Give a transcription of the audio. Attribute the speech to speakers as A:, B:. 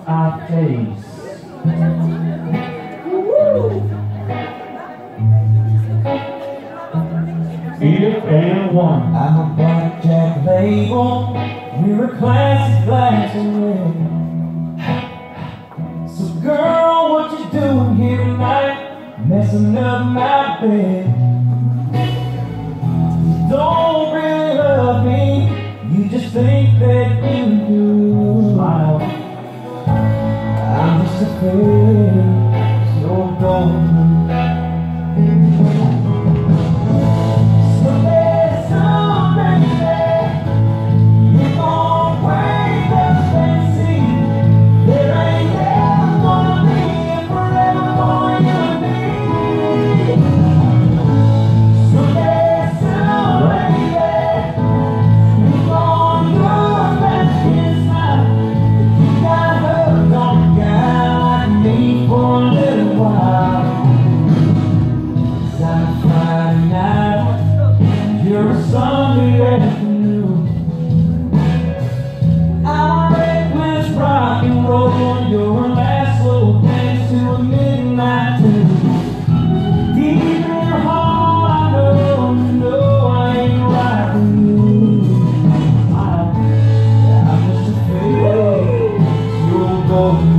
A: I face. If anyone, I'm a blackjack label, you're a classic glass away. So girl, what you doing here tonight, messing up my bed? Don't really love me, you just think that you do. Smile. I'm just afraid you're gone. You're a Sunday afternoon. I'm a reckless rock and roll. You're a last slow dance to a midnight tune. Deep in your heart, I know I ain't right for you. I'm just afraid you'll go.